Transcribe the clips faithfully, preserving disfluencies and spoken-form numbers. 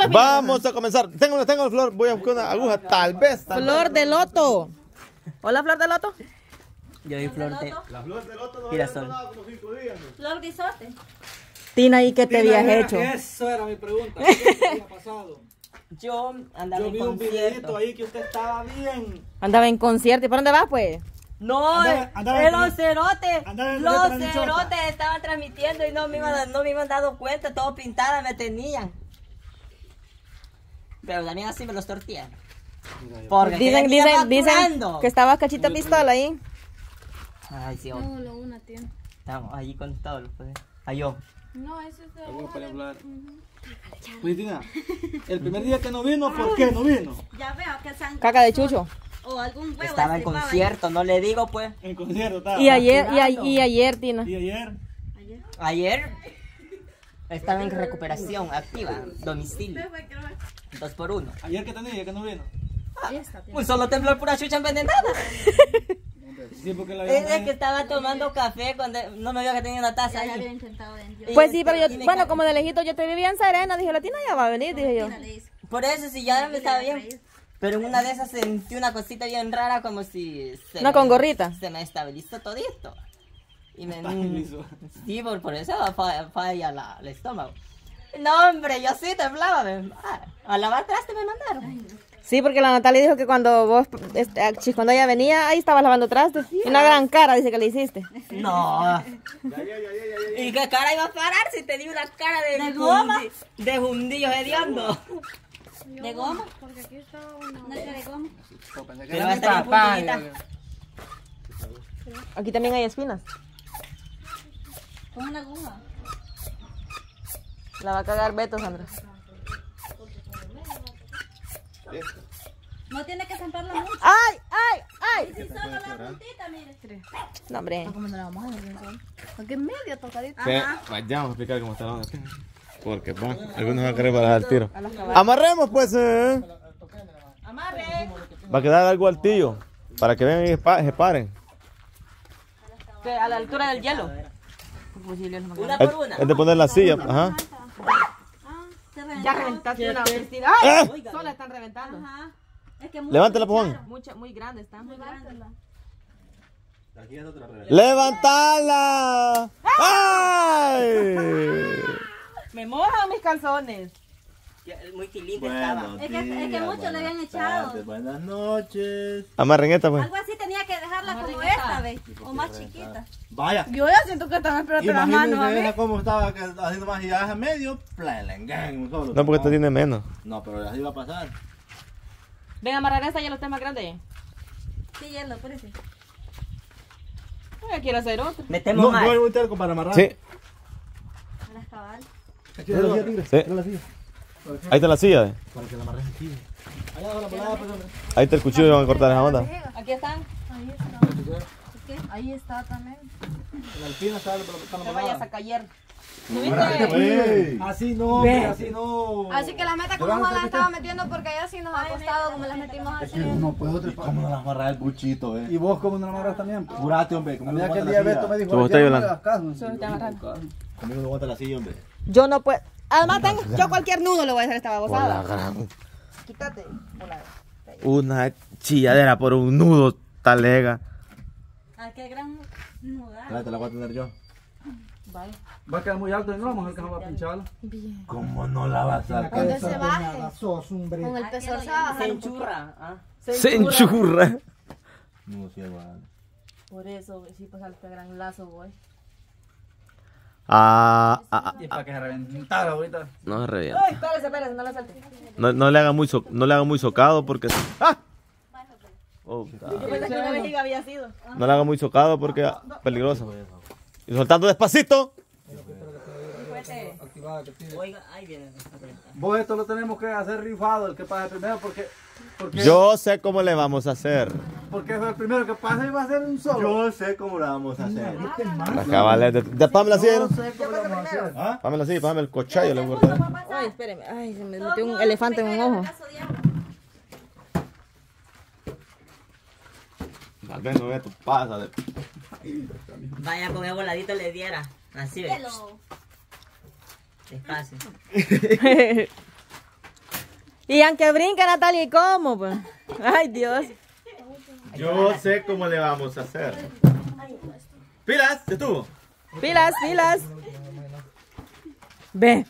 Vamos a comenzar. Tengo, tengo flor, voy a buscar una aguja, tal vez. Tal Flor vez. de loto. Hola, flor de loto. Yo vi flor de... La flor de loto no Mira, había sol. sonado como cinco días. ¿No? Flor guisote. Tina, ¿y qué te habías hecho? Eso era mi pregunta. ¿Qué había pasado? Yo andaba Yo en vi un videito concierto. ahí que usted estaba bien. Andaba en concierto. ¿Y por dónde vas, pues? No, Andaba- andaba eh, en- los cerotes, andaba en los Transmichota. cerotes estaban transmitiendo y no me iban, no me iban dado cuenta, todo pintada me tenían. Pero también así me los tortían. Porque Dicen, querían dicen, dicen facturando. que estaba cachita pistola ahí. Ay, sí, No, lo una tiene. estamos allí con todos los poderes. Ay, yo. No, eso es de Algo hoja para de- hablar. Ujú. Pues Tina, el primer día que no vino, ¿por qué no vino? Ya veo que San Caca de chucho. o algún huevo Estaba en estripado ahí. concierto, no le digo pues. En concierto estaba. Y ayer, y, a- Facturando. y ayer, Tina. Y ayer. Ayer. Ayer estaba en recuperación activa, domicilio, ¿Qué fue? ¿Qué fue? dos por uno. Ayer que tenía, que no vino. Ahí está, tiene. Un solo temblor pura chucha envenenada. Sí, porque la Es de que estaba tomando café cuando no me vio que tenía una taza Ya le había ahí. intentado de Pues sí, pero yo, Y me bueno, ca- como de lejito yo te vivía en Serena, dije, la Tina ya va a venir, dije yo. le hice. Por eso sí ya me estaba bien. Pero en una de esas sentí una cosita bien rara como si se Una me- con gorrita. Se me estabilizó todito. Y me Estabilizó. sí, por, por eso fa- falla la, el estómago. No, hombre, yo sí temblaba. me- ah, a lavar traste me mandaron. Sí, porque la Natalia dijo que cuando vos, este, ah, chis, cuando ella venía, ahí estabas lavando trastes. Y una gran cara dice que le hiciste. No. ¿Y qué cara iba a parar si tenía una cara de, ¿De goma? jundi- de jundillo hediondo? ¿De goma? Porque aquí estaba una. ¿Una de goma? Pero va a estar bien puntillita. Aquí también hay espinas. Con una aguja. La va a cagar Beto, Sandra. No tiene que zamparla mucho. ¡Ay, ay, ay! Si solo la puntita, mire. No, hombre. ¿Cómo no la vamos a ver? Porque es medio tocadito. Que, vaya, vamos a explicar cómo está la onda. Porque, va, algunos van a querer bajar el tiro. Amarremos, pues. Eh. Amarre. Va a quedar algo altillo. Para que vean y pa- se paren. Que a la altura del hielo. Una Es, por una. es de poner la silla. Ajá. Ah, se reventó. Ya reventaste una Cristina. ¡Ay! Sola están reventando. Ajá. Es que muy Levántala, pujón. Mucha, muy grande están. Muy grande. ¡Levantala! ¡Ay! Me mojan mis calzones. Ya, Muy tilín estaba. Es que, es que muchos le habían echado. Buenas noches. Amarren esta, pues. Algo así tenía que dejarla como esta, ¿ves? O más chiquita. Vaya. Yo ya siento que están esperando las manos a Imagínense mí. esa cómo estaba que- haciendo maquillaje a medio. Plenengan, un solo. No, porque esta tiene menos. No, pero así va a pasar. Ven a amarrar esta y los temas grandes. Sí, hielo, por eso. Yo quiero hacer otro. Metemos No, más. no hay un terco para amarrar. Sí, A las cabal. Aquí está la silla, tigre. sí. Aquí está la silla. Ahí está la silla. eh. Para que la amarres aquí. Allá la volada, pues, hombre. Ahí está el cuchillo y van a cortar esa onda. Aquí están. Ahí está también. La alpina está para para No la vayas volada. a caer. Ey. Así no, hombre, así no. Así que la meta como Juan las estaba metiendo porque allá sí nos ha costado como las metimos así. No puedo trepar. ¿Cómo no las amarras el buchito, eh? ¿Y vos cómo no la amarras también? pues? Jurate, hombre. A Conmigo mí no aquel aguanta día la Beto me silla. dijo, ¿Cómo "Ya está no me Yolanda? hagas caso". Solo está amarrando. Conmigo no aguanta la silla, hombre. Yo no puedo. Además, tengo, yo cualquier nudo le voy a hacer a esta babosada. gran- Quítate. Una chilladera por un nudo talega. Ah, qué gran nudal. Espérate, la voy a tener yo. Vale. Va a quedar muy alto y no vamos a alcanzar a pincharlo. ¿Cómo no la vas a Cuando alcanzar? se baje Sos, hombre. con el peso se va a bajar Se un poquito. enchurra. ¿ah? Se enchurra. No, sí, igual. Por eso, sí, pues al gran lazo, voy. Ah, ah, ah, Y para que se reventara ahorita. no se revienta. Ay, espérese, espérese, no la salte. No, no le haga muy so- no le haga muy socado porque. ¡Ah! Oh, Yo pensé que una vejiga había sido. no le haga muy socado porque es peligroso. Y soltando despacito. Activada, que tiene. Oiga, ahí viene. Vos esto lo tenemos que hacer rifado, el que pase primero, porque, porque, Yo sé cómo le vamos a hacer. porque el primero que pase va a ser un solo. Yo sé cómo la vamos a hacer. Las cabales de, de Pamela así, Yo ¿no? sé cómo lo vamos a hacer. ¿Ah? Pamela así, Pamela el cochayo le voy a cortar. Ay, espéreme. Ay, se me metió un elefante en un ojo. Tal vez no ve tu pasa de. Vaya con el voladito le diera. Así ve. Hielo. Despacio. Y aunque brinque Natalia, ¿y cómo? Pues? Ay, Dios. ¿y cómo? Pues? Ay, Dios. Yo sé cómo le vamos a hacer. Pilas, ¿se tuvo? Pilas, pilas. Ve.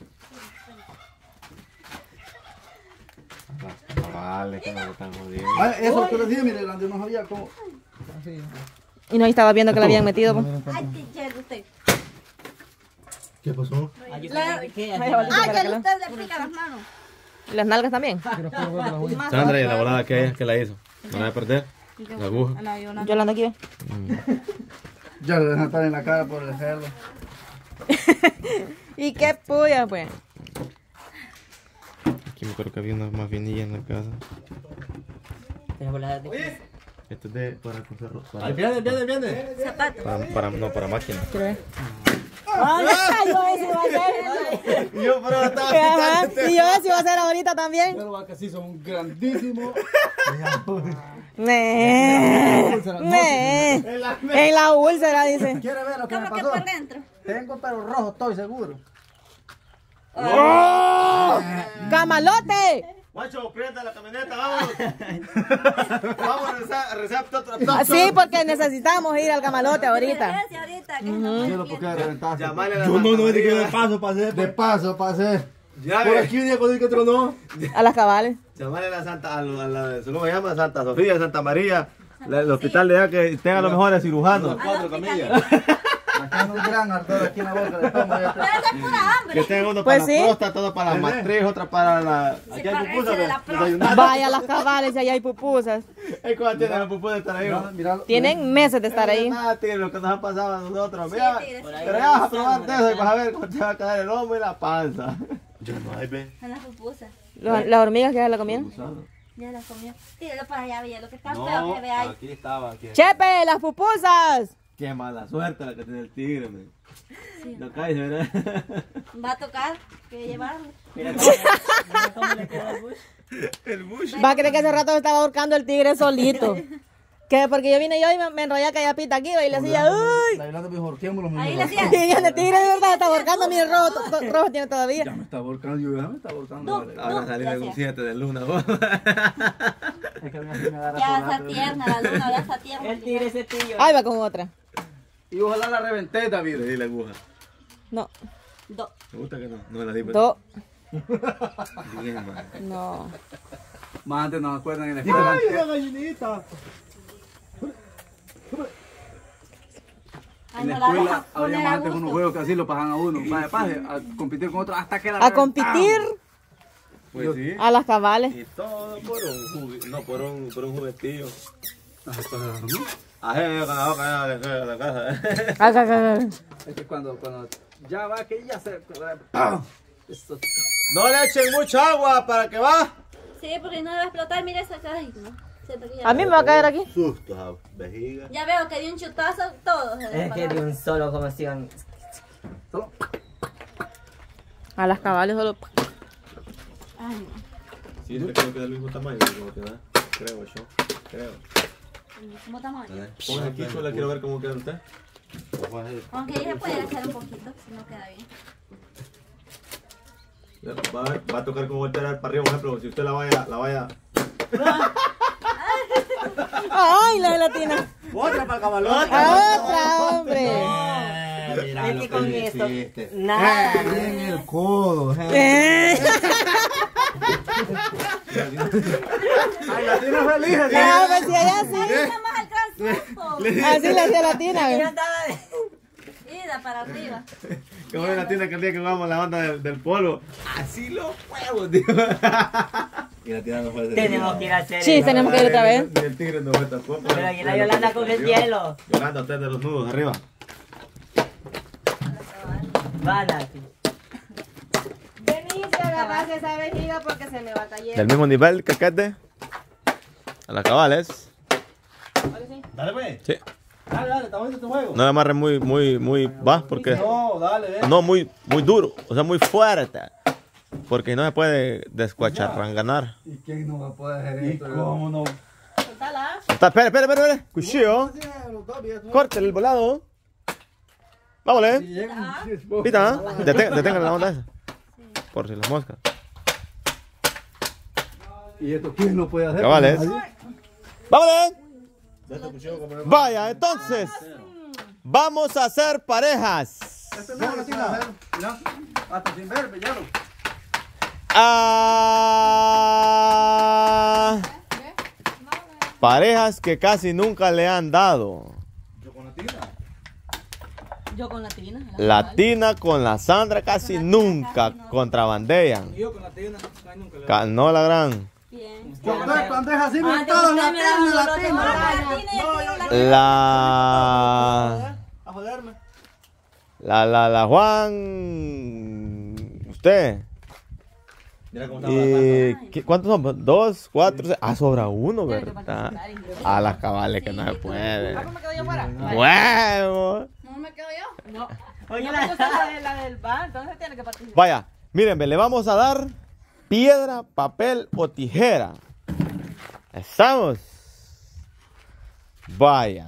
Vale, que me lo están jodiendo. Ah, eso que les dije, mire, donde no sabía cómo. Y no estaba viendo que le habían metido. Pues. Ay, teacher, usted. ¿Qué pasó? La- Ay, que Ay, usted le pica las manos. las nalgas también. Sandra, y la volada que es que la hizo. No la voy a perder. La aguja. Yolanda aquí ve. Ya le dejan estar en la cara por hacerlo. ¿Y qué puya, pues? Aquí me acuerdo que había una más bienilla en la casa. Esto es de para coger para, Viene, viene, viene. Zapato. para, para no para máquina. Ay, yo ese iba a hacer. Yo pero estaba Ajá, y yo ese iba a hacer ahorita también. Pero va que sí son grandísimos. Nee, nee. En la úlcera, dice. ¿Quiere ver lo que me ¿Cómo que pasó? por dentro? Tengo pelo rojo, estoy seguro. ¡Oh! ¡Camalote! Guacho, prenda la camioneta, vamos. Vamos a rezar, a rezar otra Ah, sí, porque necesitamos ir al camalote ahorita. Emergencia ahorita, que no Quiero porque reventaste. Llamarle a la Yo no, no, Santa de que de María. paso pasé. De paso, pasé. Ya Por ve. aquí un día cuando dije que tronó. A las cabales. Llamarle a la Santa, a, la, a la, ¿cómo se llama? Santa Sofía, Santa María, la- el hospital de allá que tenga los mejores cirujanos. Cuatro camillas. Acá un gran ardor aquí en la boca. Le tomo Pero este. esa es pura hambre. Que tenga uno Pues para sí. la próstata, otro para la matriz, otra para la... Aquí hay parece pupusas, de la ¿ves? Desayunar. Vaya a las cabales y allá hay pupusas. Es como tienen las pupusas de estar ahí. Mira, ¿no? mira, Tienen meses de estar ahí. Nada, tío, lo que nos ha pasado a nosotros. Mira, tigres. pero ya vas a probar de eso y vas a ver cómo te va a quedar el lomo y la panza. Yo no, ahí ve. En las pupusas. Los- Las hormigas que ya la comían. Ya las comió. Tíralo para allá, Villa. Lo que está feo que ve ahí. aquí estaba, aquí. ¡Chepe, las pupusas! Qué mala suerte la que tiene el tigre, man. No cae, ¿verdad? Va a tocar que llevarlo. El bush. Va a creer que hace rato estaba ahorcando el tigre solito. Que porque yo vine yo y me, me enrollé a callapita aquí y le decía, ¡uy! La Yolanda me dijo, "Horquémoslo, mi Ahí amor". le hacía. Y viene el tigre de verdad, está ahorcando, mira, rojo, to- to- rojo tiene Ya todavía. me está volcando, yo ya me está volcando. vale. Ahora salir de un siete de luna, vos. Es que a mí así me agarra Ya por está rato. tierna la luna, ya está tierna. El tigre ese tío. Ahí va con otra. Y ojalá la reventé, David. Le di la aguja. No, Do. ¿Te gusta que no? No la di. pero- do, Bien, man. no. Más antes nos acuerdan en la escuela. ¡Ay, una gallinita! Ay, En la no la escuela dejas había poner más a antes unos gusto. juegos que así lo pasan a uno. Vaya, paje, a competir con otro hasta que la A competir Pues sí. a las cabales. Y todo por un juguete. No, por un, por un juguetillo. reventaban. Ajé, con la boca de la- de la casa. Acá, acá, acá. Es que cuando, cuando ya va, que ya se... ¡Ah! Eso- No le echen mucha agua para que va. Sí, porque no va a explotar. Mira esa cara. Ay, no. Siento que ya- A mí me va a caer aquí. Susto, a vejiga. Ya veo que dio un chutazo, todo se Es que de desparramó. un solo como si iban. A las cabales solo. Ay, no. Sí, yo creo que del mismo tamaño, como que da. Creo yo. Creo. ¿Cómo tamaño? Ponga aquí, la quiero ver cómo queda usted. Aunque ahí se puede echar un poquito, si no queda bien. Va a, ver, va a tocar como voltear para arriba, por ejemplo, si usted la vaya, la vaya. ¡Ay, la gelatina! ¡Otra para cabalón! ¡Otra, hombre! Mira Es lo que que con le esto. hiciste. Nada. En el codo. Eh. ¡Ay, la tiene feliz! Ah, pues si ella sí. Nada más alcanzó. Así le hacía la tina. Yo güey. andaba de- Ida para arriba. Como en la tienda que el día que jugamos la banda del, del polvo. Así los huevos, tío. Y la tienda no fue ese Tenemos día. que ir a hacer Sí, eso. tenemos que ir otra vez. Ni el tigre no fue tampoco. Pero aquí la Yolanda con el hielo. Yolanda, usted de los nudos, arriba. Van aquí. Vení, se agarrase esa vejiga porque se me va a caer. Del mismo nivel, caquete. A las cabales. Dale, pues. Sí. Dale, dale, está bonito tu juego. No le amarre muy, muy, muy, va, porque. No, dale, ve. No, muy, muy duro, o sea, muy fuerte. Porque no se puede descuacharranganar. ¿Y quién no va a poder hacer ¿Y esto? cómo no? Soltala. Está, espera, espera, espera, espera. Cuchillo. Córtale el volado. Vámonos. Pita, detenga, detenga la onda esa. Por si las moscas. ¿Y esto quién lo puede hacer? Cabales. Nadie. ¡Vámonos! Vaya, entonces. Vamos a hacer parejas. Este no, así nada. Mira, hasta sin ver, ya lo. Ah, parejas que casi nunca le han dado. Yo con la tina. Yo con la tina. La Tina con la Sandra casi nunca contrabandean. Y yo con la tina, ay, nunca le. Ca- No la gran. Bien. Yo con la bandeja así, Ah, me todos la usted me tina, da la los tina. otros. La. A joderme. La, la, la Juan. Usted. Mira cómo está ¿Y qué- cuántos son? Dos, cuatro, seis. Ah, sobra uno, ¿verdad? A las cabales que no se puede. ¿Cómo me quedo yo fuera? Huevo. ¿No me quedo yo? No. Oye, la, la, de- la del bar, entonces tiene que participar. Vaya, miren, ve, le vamos a dar piedra, papel o tijera. ¿Estamos? Vaya.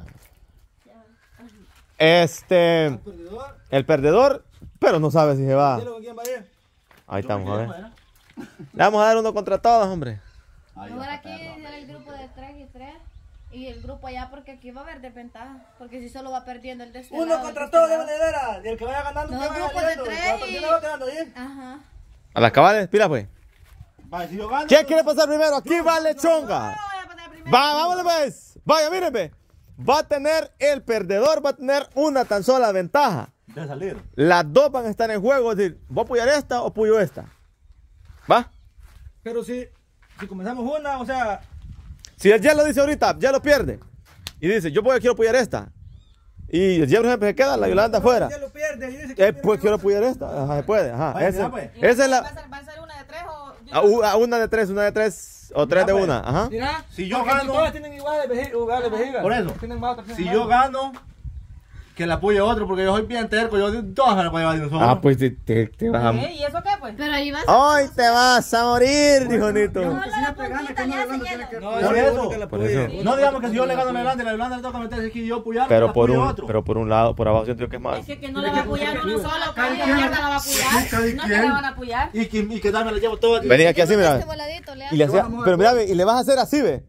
Este. El perdedor, pero no sabe si se va. ¿Con quién va a ir? Ahí estamos, a ver. Le vamos a dar uno contra todos, hombre. Mejor aquí era el grupo de tres y tres. Y el grupo allá, porque aquí va a haber desventaja. Porque si solo va perdiendo el de este Uno lado, contra el de todos este de lado. manera. Y el que vaya ganando, No, que vaya grupos de ganando. tres La y- partida va quedando ahí. Ajá. A las cabales, pila pues. Va, si yo gano. ¿Quién quiere pasar primero? Aquí va Lechonga. Va, vámonos pues. Vaya, miren, ve. Va a tener, el perdedor va a tener una tan sola ventaja. De salir. Las dos van a estar en juego. Es decir, ¿voy a apoyar esta o apoyo esta? ¿Va? Pero si, si comenzamos una, o sea, Si el ya lo dice ahorita, ya lo pierde. Y dice, yo voy, quiero apoyar esta. Y el ya, por ejemplo, se queda, la Yolanda afuera. ya lo pierde y dice que Eh, pues quiero apoyar esta. Ajá, se puede. Ajá. Vaya, Esa, mira, pues. esa es ¿Va a la. ser, va a ser una de tres o...? a u- a una de tres, una de tres o tres de pues. una. Ajá. mira, Si yo porque gano- todas tienen iguales vejiga, iguales vejiga. Por eso. Tienen más, otras Si tienen yo más. gano, que le apoye a otro, porque yo soy bien terco. Yo todas me la voy a llevar de un solo. Ah, pues te, te, te vas a. ¿Eh? ¿Y eso qué, pues? Pero ahí vas ¡Ay, te vas a morir, dijo Nito! Si no te gana, que no le gano, tiene que No, apoyar por a eso. uno que la Por apoye. eso. No digamos que si yo le gano a la Yolanda y la Yolanda le toca meterse aquí y yo apoyar, Pero la por apoyo a un, otro. pero por un lado, por abajo siento que es más. Es que, que no le va a apoyar uno solo, Cada que quien. mierda la va a apoyar. Cada No te quien. la van a apoyar. Y que, y que dame la llevo todas. Vení aquí así, mira. este voladito, le Y le haces. hacía, pero mira, ve, y le vas a hacer así, ve.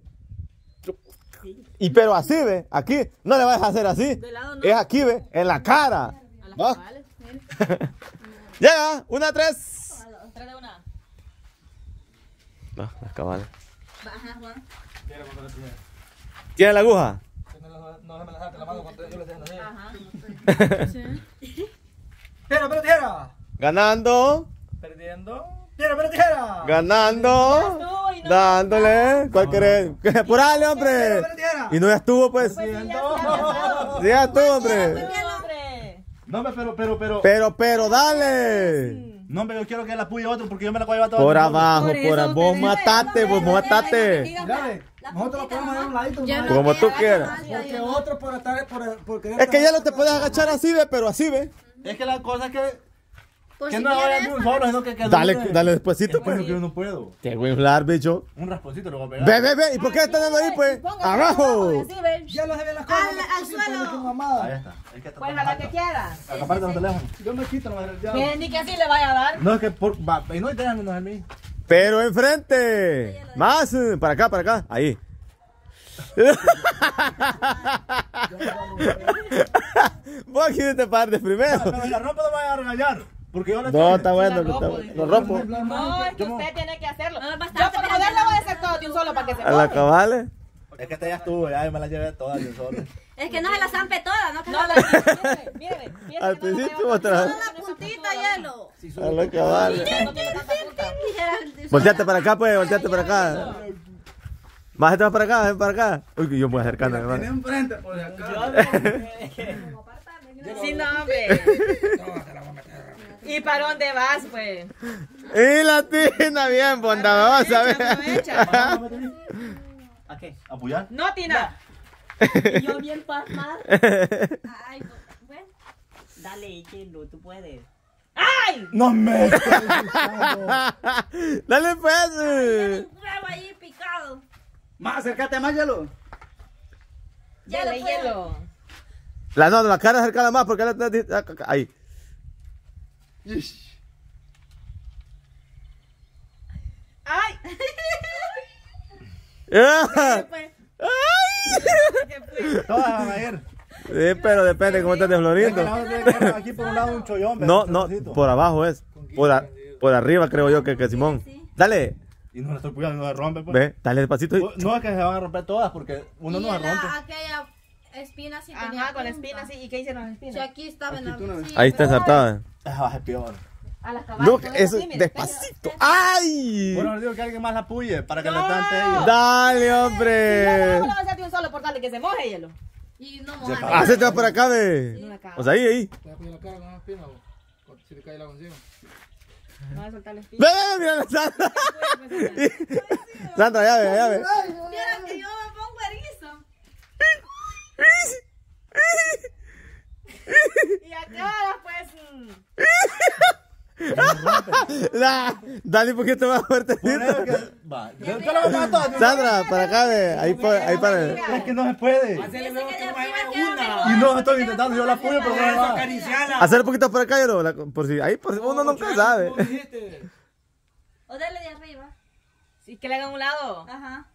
Y pero así, ve, aquí, no le vas a hacer así. De lado no. Es aquí, ve, en la cara. A las ¿Va? cabales. Llega, una, tres. Tres de una. No, las cabales. Baja, Juan. ¿Tiene la aguja? No se me la salte la mano cuando yo le estoy haciendo así. Ajá. Tijera, pero tijera. Ganando, Perdiendo. Tijera, pero tijera. ganando, estuvo y no- dándole. ¿Cuál querés? ¡Apurale, hombre! Tijera, pero tijera. Y no ya estuvo, pues. Sí, ya estuvo, hombre. Hombre. No, hombre, pero, pero, pero. Pero, pero, dale. No, hombre, yo quiero que la apoye a otro porque yo me la voy a llevar todas. Por de un solo. abajo, Por por eso abajo. Vos te matate, vos matate. Dale, nosotros lo podemos dar a un ladito. Yo ¿no? no Como te tú hagas quieras. mal, yo Porque no. otro por estar, por, por querer Es que ya estar- no te puedes agachar así, ve, pero así, ve. Es que la cosa es que. Por Que si no la vayan quieres, de un solo, sino que. que Dale, dure. dale despuesito, Es que pues. yo no puedo. Te voy a inflar, bicho. Un rasponcito lo voy a pegar. Ve, ve, ve. ¿Y por qué estás dando ahí, pues? Sí, Abajo. ven. Ya no se ven las cosas. Al- no te al pusiste, suelo. no te mamada. Ahí está. Es que está Pues tan a la que alta. quieras. Aparte los teléfonos. Yo me quito, no me ya. Que ni que así le vaya a dar. No, es que por. Va, y no, y déjanos a mí. Pero enfrente. Más. eh, Para acá, para acá. Ahí. Vos aquí te partes primero. Pero si la ropa no me vaya a regañar. Porque yo la No, está bueno. La que está- rompo, Lo rompo. No, es que usted tiene que hacerlo. No, es Yo bastante, por joder le voy a hacer todo de un solo para que se A la joden. cabales. Es que esta ya estuvo, ya me la llevé todas de un solo. Es que no se la zampe toda, ¿no? Que No, la mire, mire, mire. Al principio otra vez. La puntita, hielo. A la cabales. No tiene tanta punta. Volteate para acá, pues. Volteate para acá. Más gente va para acá, ven para acá. Uy, que yo me voy acercando, Tiene hermano. enfrente, por si acaso. Sí, no, hombre. ¿Y para dónde vas, pues? Y la tina bien bondadosa, Aprovecha, aprovecha. ve. ¿A qué? ¿A apoyar? No, Tina. Y yo bien pasmada. Ay, bueno. Dale, Chelo, tú puedes. ¡Ay! No me. Dale, pues. Un huevo ahí picado. Más, acércate más, hielo. Ya Dale, lo puedo. hielo. La, no, la cara acercada más porque la, ahí. ¡Ay! Todas van a ir. Sí, pero depende cómo estés de florindo. Aquí por un lado un chollón. No, no, por abajo es. Por, a- por arriba creo yo que, que Simón. Dale, Y no la estoy puyando, no se rompe. Pues. ve, dale despacito. y- No es que se van a romper todas porque uno Y no se en la- rompe. aquella espina sí tenía Ajá, con la punta. espina, sí. ¿Y qué hicieron las Sí, espinas? aquí estaba en la... sí, Ahí está pero- ensartada. Esa va a ser peor. A las caballas. No, con eso, así, mira. despacito. ¡Ay! Bueno, les digo que alguien más la puye para que le tante ellos. Dale, hombre. ¿Cómo le vas a hacer de un solo por darle que se moje, hielo? Y no mojar. Hacete por acá, ve. No la acaba. O sea, ahí, ahí. Te vas a poner la cara con una espina, vos. Si te cae la encima. No va a soltar la espina. Ve, ve, mira la Sandra. Sandra, ya ve, ya ve. Vieran que yo me pongo erizo. Y acá, pues. mm, La, dale un poquito más fuerte. Por eso que- Va, yo, yo lo voy a pagar todas. Sandra, para acá, ve. Ahí, por- ahí para. Es que no se puede. Y no estoy intentando, yo la puyo, pero no me va. Hacer un poquito por acá, yo la- por si, ahí, por si uno nunca sabe. O dale de arriba. Sí, que le hagan un lado. Ajá.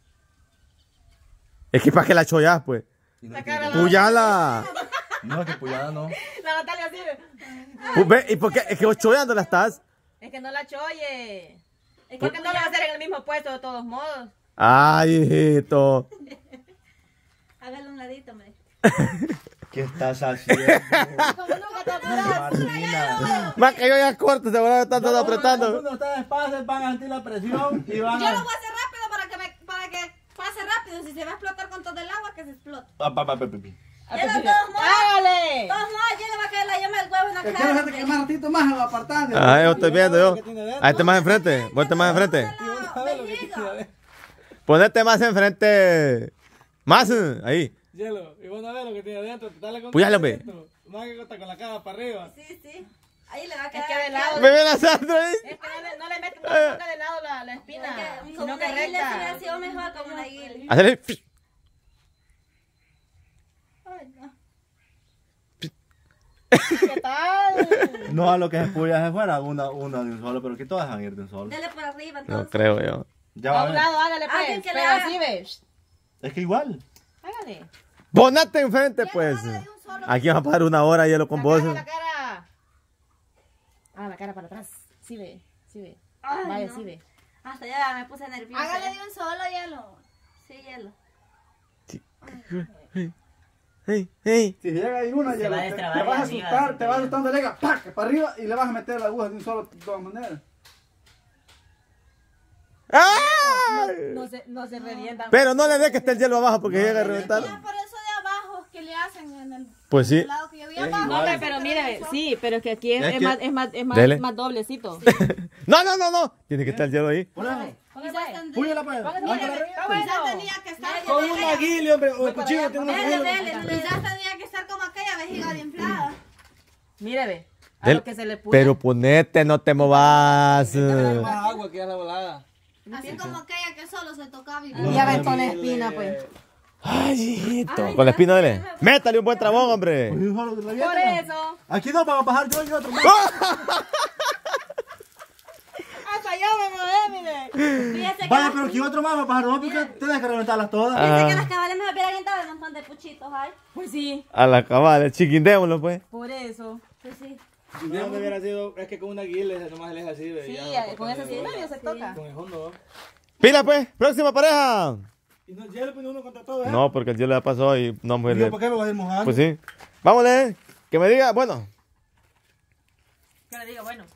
Es que para que la chollas, pues. La cara la- Puyala. No, que puyada no. La Natalia así. ve. Pues ve, ¿y por qué? Es que vos chollándola estás. Es que no la choye. Es Porque que no la va a hacer en el mismo puesto de todos modos. Ay, hijito. hágale un ladito, hombre. ¿Qué estás haciendo? Como nunca te apuras. Martina. Más que yo ya corto, se van a estar todo apretando. Cuando ustedes pasen, van a sentir la presión y van Yo lo a... voy a hacer rápido para que, me, para que pase rápido. Si se va a explotar con todo el agua, que se explote. Pa, pa, pa, pa, pa, pa. Ya de todos modos. ¡Hágale! De todos modos, ya le va a caer la llama del huevo en la El que no cara. se te quema un ratito más, va apartando. Ah, yo estoy viendo yo. Ahí este más enfrente. Ponte más enfrente. La vejiga. Ponete más enfrente. Más. eh, Ahí. Hielo, y vos no ves lo que tiene adentro. Dale con Pues ya lo ve. Más que está con la cara para arriba. Sí, sí. Ahí le va a Es quedar. que de lado. Me ven a Sandra ahí. Es que no le, no le mete, no le ponga de lado la, la espina. Como Sino una que guila, se le recta. ha sido mejor como una guila. Hacele. Ay, no. ¿Qué tal? No a lo que se puya se fuera, una, una de un solo, pero que todas van a ir de un solo. Dale por arriba, No entonces. creo yo. Ya va A a un ver. lado, hágale Alguien pues. que le Pero haga. así ve. Es que igual. Hágale. Ponete enfrente, pues. Aquí vamos a pasar una hora hielo con La vos. cara, la cara. Ah, la cara para atrás. Sí ve, sí ve. Ay, Vaya, no. sí ve. Hasta ya me puse nerviosa. Hágale de un solo hielo. Sí, hielo. Hey, hey. Si llega ahí una, Se ya va a te, destrabar te vas a ahí arriba, asustar, se te vas te asustando, lega, ¡pac! Para arriba y le vas a meter la aguja de un solo de todas maneras. ¡Ay! No se, no se revientan. Pero no le dé que esté el hielo abajo porque llega a reventar. Ya por eso de abajo que le hacen en el Pues sí. lado que yo vi Es abajo. No, hombre, pero mire, sí, pero es que aquí es, Es es que- más, es más, es más, Dele. más doblecito. No, no, no, no. Tiene que estar el hielo ahí. Póngase, Quizás tendría, Púyala pues. póngase, Mire, póngase. Está quizás bueno. tenía que estar Con un aguile, hombre, o el cuchillo tiene una Dele, aguila. dele, Quizás tendría que estar como aquella vejiga de inflada. Mire, ve. A Del- lo que se le puso. Pero ponete, no te movas. Más agua que ya la volada. Así como aquella que solo se tocaba y Y ya ves con la espina, pues. Ay, hijito. Con la espina dele. Métale un buen trabón, hombre. Pues un solo de la Por vieta. eso. Aquí no, para bajar yo y otro. Hasta yo me moví, mire. Fíjese que, Vaya, las- pero aquí otro más va a bajar, ¿no? Porque tienes que reventarlas todas. fíjese que Ah, las cabales me hubieran aventado un montón de puchitos, ay. Pues sí, a la cabal, chiquindémoslo, pues. por eso. Pues sí. Si no hubiera sido, es que con una aguila nomás le es así, ve, Sí, ya, con ese sí medio se toca. Con el fondo, ¿va? Pila, pues. Próxima pareja. Y no, ya le pone uno contra todo, ¿eh? No, porque el hielo ya pasó y no ¿Y mujer. yo por qué me voy a ir mojando? Pues sí. Vámonos, que me diga, bueno, Que le diga, bueno.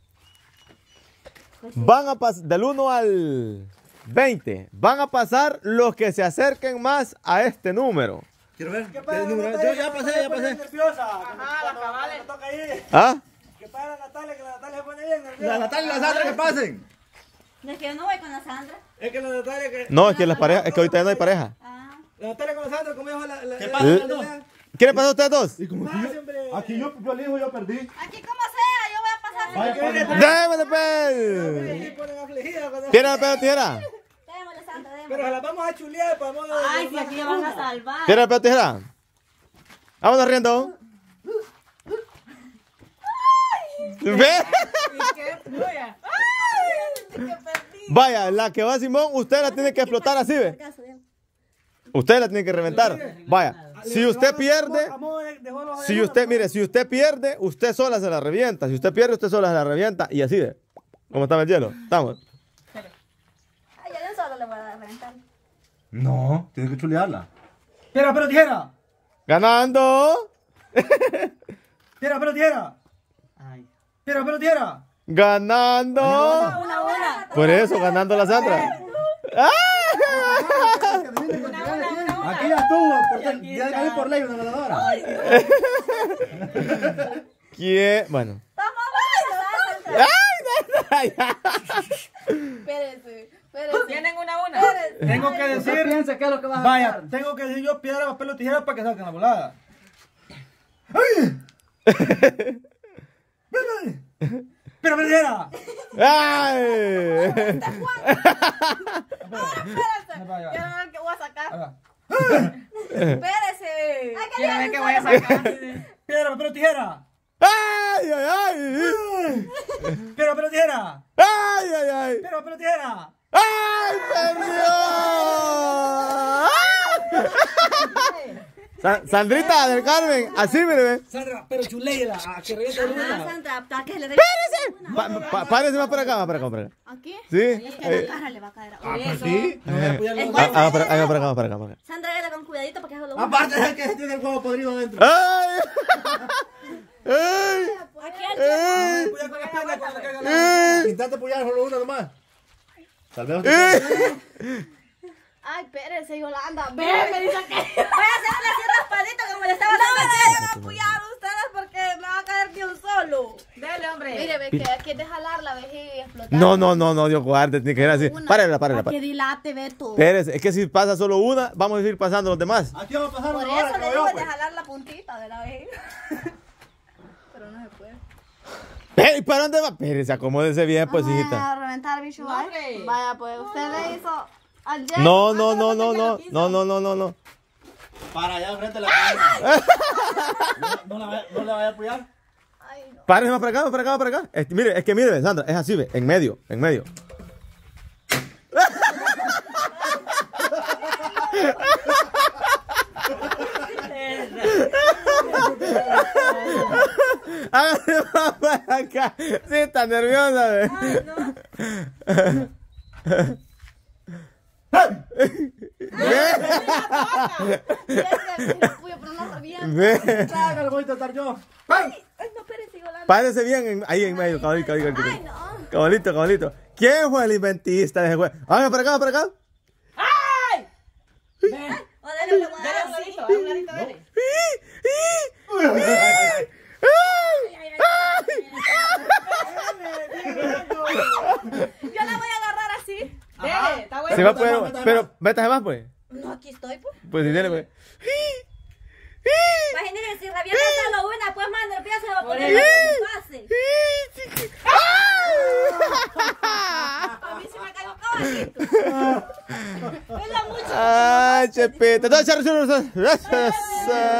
van a pasar del uno al veinte. Van a pasar los que se acerquen más a este número. Quiero ver. ¿Qué número? Yo ya pasé, ya pasé. Ajá, las cabales. ¿Ah? La Natalia y la Sandra que pasen. No es que yo no voy con la Sandra. Es que la Natalia que... No, es que las parejas, es que ahorita ya no hay pareja. Ah. La Natalia con la Sandra, como dijo la... la ¿Qué la- pasa, ¿Eh? las dos? ¿Qué le pasó a ustedes dos? Y como aquí yo, aquí yo, yo elijo, yo perdí. Aquí como sea, yo voy a pasar. Vaya, pasen. ¡Déjame, Se pues! ponen afligidas cuando- ¿Tierra, pedo, tijera? Démosle, Sandra, Pero démosle. se las vamos a chulear para modo de... Ay, si aquí me van a salvar. ¿Tierra, pedo, tijera? Vámonos riendo. ¿Ve? ¿Qué? Ay, que perdí. Vaya, la que va Simón, usted la tiene que explotar así, ¿ve? Usted la tiene que reventar. Vaya, si usted pierde, si usted, mire, si usted pierde, usted sola se la revienta. Si usted pierde, usted sola se la revienta. Y así, ¿ve? ¿Cómo está el hielo? ¿Estamos? Ay, yo de un solo le voy a dar a reventar. No, tienes que chulearla. Piedra, pero tijera. ¡Ganando! Piedra, pero tijera. Piedra, pero tijera. ¡Ganando! Una, una. Por eso, ganando la Sandra. ¡Ah! Aquí ya estuvo, por, ya gané por ley una ganadora. ¿Quién? Bueno. ¡Ay! Espérese, espérese. Tienen una a una. Tengo que decir. Piensa qué es lo que vas a Vaya, hacer. tengo que decir yo piedra, papel o tijera para que salgan la volada. ¡Ay! Pero, pero tijera. ¡Ay! Espérese. Quiero ver qué voy a sacar. Espérese. Quiero ver qué voy a sacar. Piedra, papel o tijera. ¡Ay, ay, ay! Piedra, papel o tijera. ¡Ay, ay, ay! Piedra, papel o tijera. ¡Ay, perdió! Sa- Sandrita del Carmen, así, mire. Sandra, pero chuléela, a que reviente Ah, una. Sandra, para que le ¡Espérese! Pa- pa- Párese más para acá, más para acá, para acá. ¿Aquí? ¿Sí? Es que Eh, la cara le va a caer a Ah, uno. pues sí. No voy a apoyar los ah, ah, para, ah, para acá, para acá, para acá. Sandra, dale con cuidadito porque es lo Aparte de que tiene el huevo podrido adentro. ¡Ay! ¡Ay! Aquí ¡Ay! Cuidado con la pierna cuando caiga la. ¡Ay! Intenta apoyar solo uno nomás. Tal vez. ¡Ay! Ay, espérese, Yolanda. Ve, me dice que. Voy a hacerle así raspadito como le estaba haciendo. No me vayan a apoyar ustedes porque me va a caer de un solo. Dale, hombre. Mire, ve que aquí es de jalar la vejiga y explotar. No, no, no, no, Dios guarde, tiene que ser así. Párela, párela, Para que párela. dilate, Beto. Espérese, es que si pasa solo una, vamos a ir pasando los demás. Aquí vamos a pasar Por una hora, eso le cabrón, digo de pues. jalar la puntita de la vejiga. Pero no se puede. ¡Ey! ¿Para dónde va? Espérese, acomódese bien, pues, Vamos hijita. a reventar, bicho. No, hombre. Vaya, pues usted le hizo al Jay. No, no, no, no, no, no, no, no, no, no. Para allá enfrente de la cámara. No, no, la vaya- no le vaya a apoyar. Ay, no. Párese más para acá, más para acá, más para acá. Es- mire, es que mire, Sandra, es así, ve, en medio, en medio. Hágase más para acá. Sí, está nerviosa, ve. Y es que el puyo, pero no sabía. Ve. Claro, voy a intentar yo. Ay, no, espérese, Yolanda. Párese bien en- ahí en medio, cabalito, cabalito, Ay, cabalito. no. Cabalito, cabalito. ¿Quién fue el inventista de ese juego? Hágase para acá, para acá. O dale, le voy a Dale dar un así. ladito, dale un ladito, dale. Yo la voy a agarrar así. Dale, está bueno. Se va, pero, pero, métase más, pues. No, aquí estoy, pues. Pues si tiene, pues. Imagínense, si revienta solo una, pues más nerviosa se va a poner Por más fácil. A mí se me cayó caballito. Es la mucha. Ay, chepita. Entonces, gracias.